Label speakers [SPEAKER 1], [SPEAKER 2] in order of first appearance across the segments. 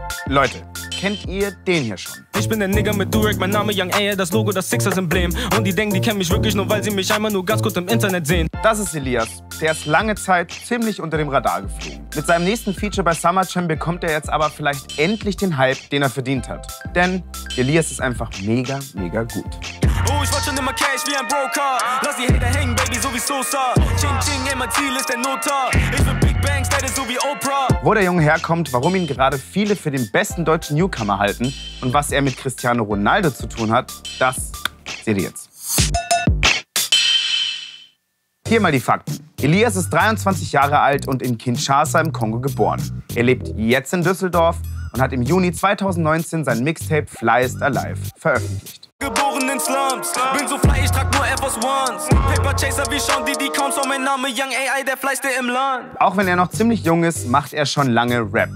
[SPEAKER 1] Leute, kennt ihr den hier schon?
[SPEAKER 2] Ich bin der Nigger mit Durek, mein Name Young A, das Logo, das Sixers-Emblem. Und die denken, die kennen mich wirklich nur, weil sie mich einmal nur ganz kurz im Internet sehen.
[SPEAKER 1] Das ist Elias. Der ist lange Zeit ziemlich unter dem Radar geflogen. Mit seinem nächsten Feature bei Summer Jam bekommt er jetzt aber vielleicht endlich den Hype, den er verdient hat. Denn Elias ist einfach mega, mega gut.
[SPEAKER 2] Oh, ich wollte schon immer Cash wie ein Broker. Lass die Hater hängen, Baby, so wie Sosa. Ching, ching, ey, mein Ziel ist der Notar. Ich will Big Bangs, das ist so wie Oprah.
[SPEAKER 1] Wo der Junge herkommt, warum ihn gerade viele für den besten deutschen Newcomer halten und was er mit Cristiano Ronaldo zu tun hat, das seht ihr jetzt. Hier mal die Fakten. Elias ist 23 Jahre alt und in Kinshasa im Kongo geboren. Er lebt jetzt in Düsseldorf und hat im Juni 2019 sein Mixtape Fly is Alive veröffentlicht.
[SPEAKER 2] Geboren in Slums, bin so fly, ich trag nur Air Force Ones. Paper Chaser wie Sean Diddy Counts, so mein Name Young AI, der Fleißte im Land.
[SPEAKER 1] Auch wenn er noch ziemlich jung ist, macht er schon lange Rap.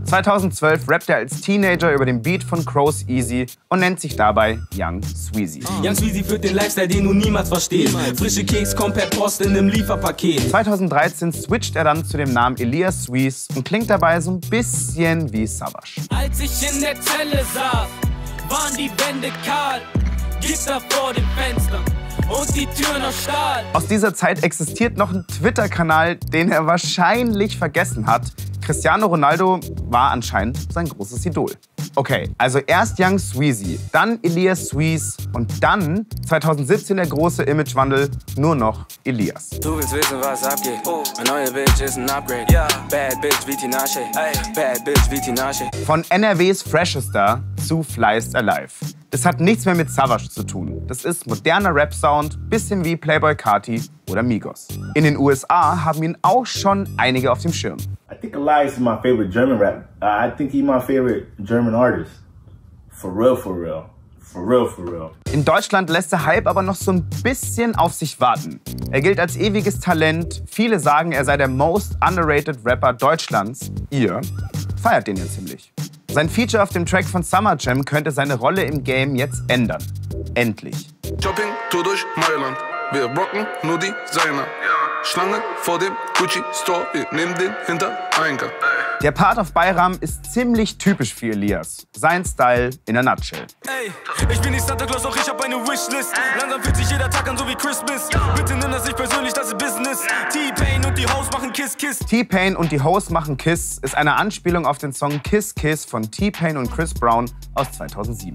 [SPEAKER 1] 2012 rappt er als Teenager über den Beat von Crows Easy und nennt sich dabei Young Sweezy.
[SPEAKER 2] Young Sweezy führt den Lifestyle, den du niemals verstehst. Frische Keks kommen per Post in einem Lieferpaket.
[SPEAKER 1] 2013 switcht er dann zu dem Namen Elias Sweez und klingt dabei so ein bisschen wie Savage.
[SPEAKER 2] Als ich in der Zelle saß, waren die Wände kahl, Gitter vor dem Fenster und die Türen aus Stahl.
[SPEAKER 1] Aus dieser Zeit existiert noch ein Twitter-Kanal, den er wahrscheinlich vergessen hat. Cristiano Ronaldo war anscheinend sein großes Idol. Okay, also erst Young Sweezy, dann Elias Sweez und dann 2017 der große Imagewandel, nur noch Elias.
[SPEAKER 2] Du willst wissen, was abgeht? Mein neuer Bitch ist ein Upgrade. Yeah. Bad Bitch wie Tinashe. Bad Bitch wie Tinashe.
[SPEAKER 1] Von NRWs Freshester zu Fly is Alive. Das hat nichts mehr mit Savage zu tun. Das ist moderner Rap-Sound, bisschen wie Playboi Carti oder Migos. In den USA haben ihn auch schon einige auf dem Schirm.
[SPEAKER 3] I think Elias is my favorite German rap. I think he's my favorite German artist. For real, for real. For real, for real.
[SPEAKER 1] In Deutschland lässt der Hype aber noch so ein bisschen auf sich warten. Er gilt als ewiges Talent. Viele sagen, er sei der most underrated Rapper Deutschlands. Ihr feiert den ja ziemlich. Sein Feature auf dem Track von Summer Jam könnte seine Rolle im Game jetzt ändern. Endlich.
[SPEAKER 4] Shopping, Tour durch Mailand. Wir rocken nur die Designer. Schlange vor dem Gucci Store, wir nehmen den Hintereingang.
[SPEAKER 1] Der Part auf Bayram ist ziemlich typisch für Elias. Sein Style in a nutshell.
[SPEAKER 2] Ey, ich bin nicht Santa Claus, doch ich hab eine Wishlist. Langsam fühlt sich jeder Tag an, so wie Christmas. Bitte nimm das nicht persönlich, das ist Business. T-Pain und die Hoes machen Kiss Kiss.
[SPEAKER 1] T-Pain und die Hoes machen Kiss ist eine Anspielung auf den Song Kiss Kiss von T-Pain und Chris Brown aus 2007.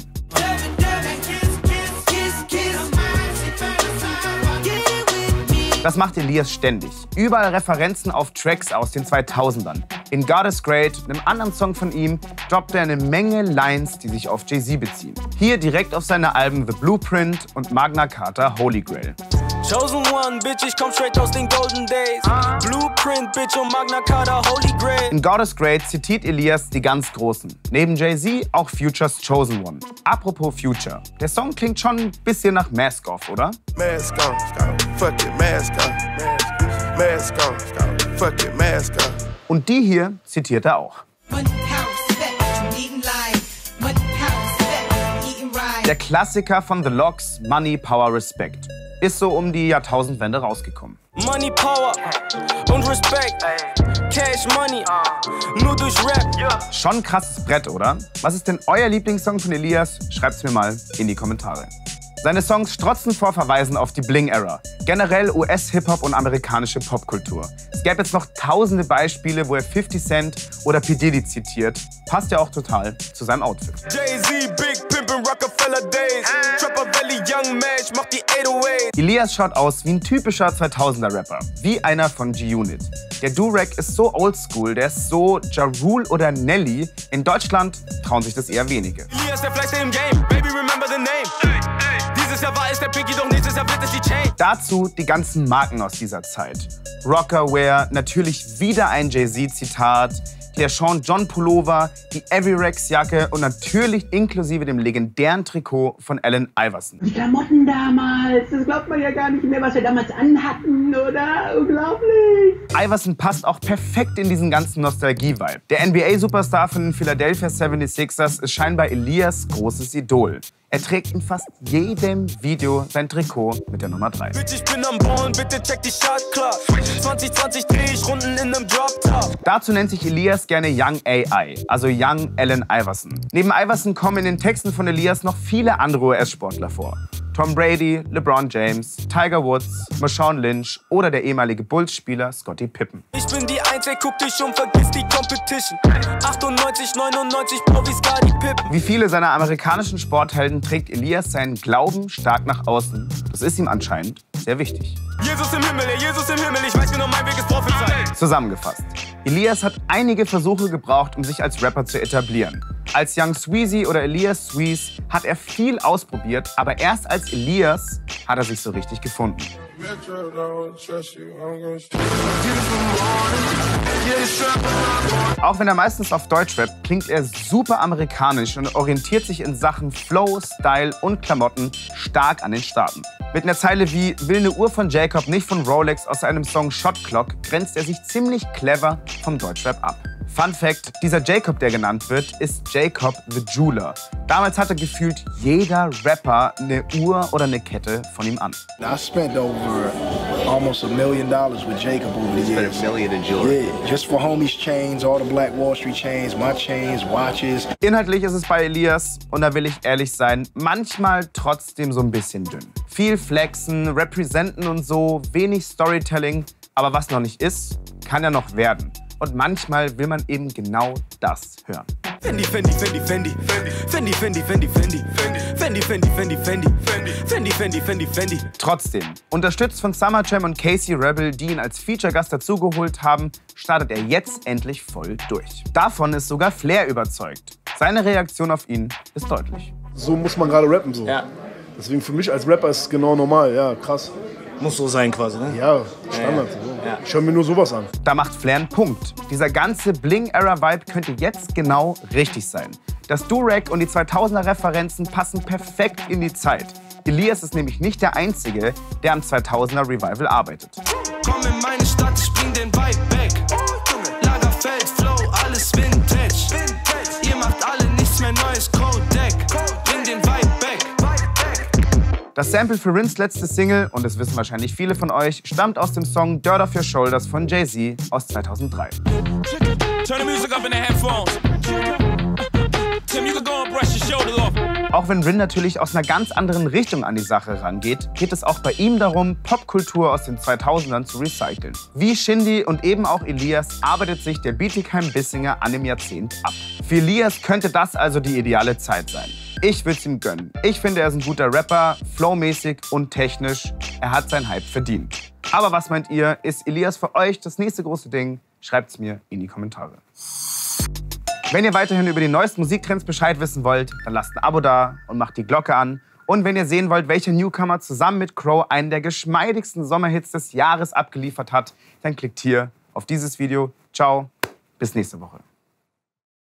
[SPEAKER 1] Das macht Elias ständig. Überall Referenzen auf Tracks aus den 2000ern. In God is Great, einem anderen Song von ihm, droppt er eine Menge Lines, die sich auf Jay-Z beziehen. Hier direkt auf seine Alben The Blueprint und Magna Carta Holy Grail.
[SPEAKER 2] Chosen One, bitch, ich komm straight aus den Golden Days. Blueprint, bitch, und Magna Carta Holy Grail.
[SPEAKER 1] In God is Great zitiert Elias die ganz Großen. Neben Jay-Z auch Futures Chosen One. Apropos Future, der Song klingt schon ein bisschen nach Mask Off, oder?
[SPEAKER 4] Mask on, fuck it, mask on. Mask on, fuck it, mask on.
[SPEAKER 1] Und die hier zitiert er auch. Der Klassiker von The Lox, Money, Power, Respect. Ist so um die Jahrtausendwende rausgekommen.
[SPEAKER 2] Money, Power und Respect. Cash, Money, nur durch Rap.
[SPEAKER 1] Schon ein krasses Brett, oder? Was ist denn euer Lieblingssong von Elias? Schreibt's mir mal in die Kommentare. Seine Songs strotzen vor Verweisen auf die Bling-Ära. Generell US-Hip-Hop und amerikanische Popkultur. Es gäbe jetzt noch tausende Beispiele, wo er 50 Cent oder P. Diddy zitiert. Passt ja auch total zu seinem Outfit.
[SPEAKER 2] Jay-Z, Big Pimpin', Rockefeller Days. Trapper Valley, Young Match, macht die 808.
[SPEAKER 1] Elias schaut aus wie ein typischer 2000er-Rapper. Wie einer von G-Unit. Der Durek ist so oldschool, der ist so Ja Rule oder Nelly. In Deutschland trauen sich das eher wenige.
[SPEAKER 2] Elias, der Fleißte im Game, baby remember the name. Dieses Jahr war es der Pinky, doch nächstes Jahr wird es die Chain.
[SPEAKER 1] Dazu die ganzen Marken aus dieser Zeit. Rockerwear, natürlich wieder ein Jay-Z-Zitat, der Sean John Pullover, die Avirex Jacke und natürlich inklusive dem legendären Trikot von Allen Iverson.
[SPEAKER 5] Die Klamotten damals, das glaubt man ja gar nicht mehr, was wir damals anhatten, oder? Unglaublich!
[SPEAKER 1] Iverson passt auch perfekt in diesen ganzen Nostalgie-Vibe. Der NBA-Superstar von den Philadelphia 76ers ist scheinbar Elias großes Idol. Er trägt in fast jedem Video sein Trikot mit der Nummer 3.
[SPEAKER 2] Bitch, ich bin am Ballen, bitte check die Shotclock. 2020 dreh ich Runden in nem Drop-Top.
[SPEAKER 1] Dazu nennt sich Elias gerne Young AI, also Young Allen Iverson. Neben Iverson kommen in den Texten von Elias noch viele andere US-Sportler vor. Tom Brady, LeBron James, Tiger Woods, Marshawn Lynch oder der ehemalige Bulls-Spieler Scottie Pippen.
[SPEAKER 2] Ich bin die Einzige, guck dich um, vergiss die Competition. 98, 99, Bro, wie Scottie Pippen.
[SPEAKER 1] Wie viele seiner amerikanischen Sporthelden trägt Elias seinen Glauben stark nach außen. Das ist ihm anscheinend sehr wichtig.
[SPEAKER 2] Jesus im Himmel, ich weiß genau, mein Weg ist Prophezei.
[SPEAKER 1] Zusammengefasst. Elias hat einige Versuche gebraucht, um sich als Rapper zu etablieren. Als Young Sweezy oder Elias Sweez hat er viel ausprobiert, aber erst als Elias hat er sich so richtig gefunden. Auch wenn er meistens auf Deutsch rappt, klingt er super amerikanisch und orientiert sich in Sachen Flow, Style und Klamotten stark an den Staaten. Mit einer Zeile wie "Will eine Uhr von Jacob, nicht von Rolex" aus seinem Song Shot Clock grenzt er sich ziemlich clever vom Deutschrap ab. Fun Fact, dieser Jacob, der genannt wird, ist Jacob the Jeweler. Damals hatte gefühlt jeder Rapper eine Uhr oder eine Kette von ihm an.
[SPEAKER 6] I spent over almost $1 million with Jacob over the years.
[SPEAKER 7] $1 million in jewelry?
[SPEAKER 6] Yeah, just for homies' chains, all the Black Wall Street chains, my chains, watches.
[SPEAKER 1] Inhaltlich ist es bei Elias, und da will ich ehrlich sein, manchmal trotzdem so ein bisschen dünn. Viel Flexen, Representen und so, wenig Storytelling, aber was noch nicht ist, kann ja noch werden. Und manchmal will man eben genau das hören.
[SPEAKER 2] Fendi, Fendi, Fendi, Fendi, Fendi, Fendi, Fendi, Fendi, Fendi, Fendi, Fendi, Fendi, Fendi, Fendi, Fendi, Fendi, Fendi.
[SPEAKER 1] Trotzdem, unterstützt von Summer Jam und Casey Rebel, die ihn als Feature-Gast dazugeholt haben, startet er jetzt endlich voll durch. Davon ist sogar Flair überzeugt. Seine Reaktion auf ihn ist deutlich.
[SPEAKER 8] So muss man gerade rappen, so.
[SPEAKER 7] Ja.
[SPEAKER 8] Deswegen für mich als Rapper ist es genau normal, ja, krass.
[SPEAKER 7] Muss so sein quasi, ne?
[SPEAKER 8] Ja, Standard.
[SPEAKER 7] Ja.
[SPEAKER 8] So.
[SPEAKER 7] Ja.
[SPEAKER 8] Ich höre mir nur sowas an.
[SPEAKER 1] Da macht Flair einen Punkt. Dieser ganze Bling-Era-Vibe könnte jetzt genau richtig sein. Das Durag und die 2000er-Referenzen passen perfekt in die Zeit. Elias ist nämlich nicht der Einzige, der am 2000er-Revival arbeitet.
[SPEAKER 2] Komm in meine Stadt, ich bring den Vibe back. Lagerfeld, Flow, alles Vintage. Ihr macht alle nichts mehr Neues, Kodak. Bring den Vibe back.
[SPEAKER 1] Das Sample für Rins letzte Single, und das wissen wahrscheinlich viele von euch, stammt aus dem Song Dirt Off Your Shoulders von Jay-Z aus 2003. Auch wenn Rin natürlich aus einer ganz anderen Richtung an die Sache rangeht, geht es auch bei ihm darum, Popkultur aus den 2000ern zu recyceln. Wie Shindy und eben auch Elias arbeitet sich der Bietigheim-Bissinger an dem Jahrzehnt ab. Für Elias könnte das also die ideale Zeit sein. Ich würde es ihm gönnen. Ich finde, er ist ein guter Rapper, flowmäßig und technisch. Er hat seinen Hype verdient. Aber was meint ihr? Ist Elias für euch das nächste große Ding? Schreibt es mir in die Kommentare. Wenn ihr weiterhin über die neuesten Musiktrends Bescheid wissen wollt, dann lasst ein Abo da und macht die Glocke an. Und wenn ihr sehen wollt, welcher Newcomer zusammen mit Crow einen der geschmeidigsten Sommerhits des Jahres abgeliefert hat, dann klickt hier auf dieses Video. Ciao, bis nächste Woche.